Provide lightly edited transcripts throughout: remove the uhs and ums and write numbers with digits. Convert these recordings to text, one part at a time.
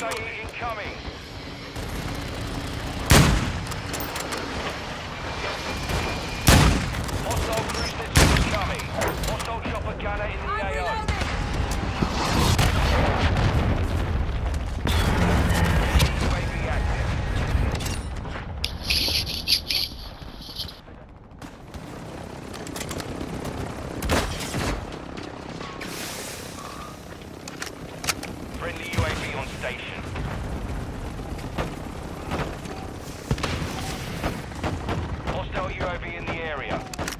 UAV incoming. Hostile cruise missile incoming. Hostile chopper gunner in the AO. UAV active. Friendly UAV on station. Hostile UAV in the area.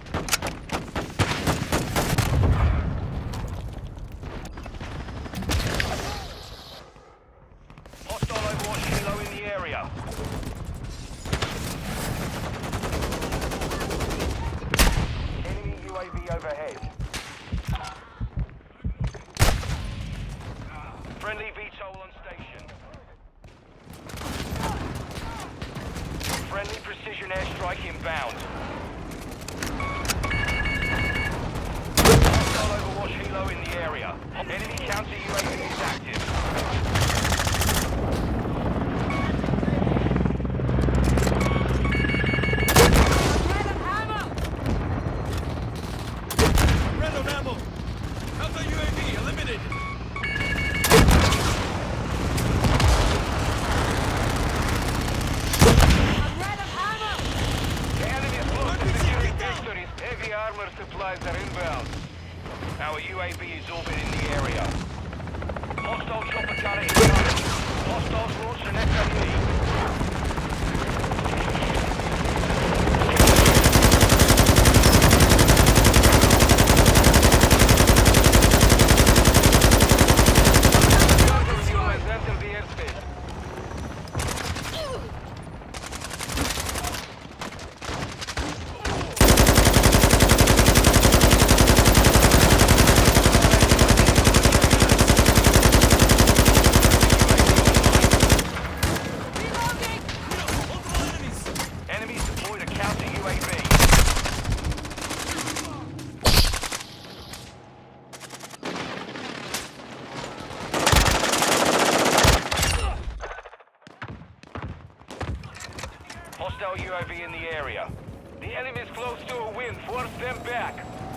Hostile Overwatch Hilo in the area. Enemy UAV overhead. Friendly VTOL on station. Friendly precision airstrike inbound. Hostile Overwatch Hilo in the area. Enemy counter UAV is active. Random ammo! Counter UAV eliminated! The enemy is close to securing territories. Heavy armor supplies are inbound. Our UAV is orbiting the area. Hostile chopper gunner incoming. Hostiles launch an FME. Enter the airspace. Multiple enemies! Enemies deployed a counter UAV. Hostile UAV in the area. The enemy is close to a win. Force them back.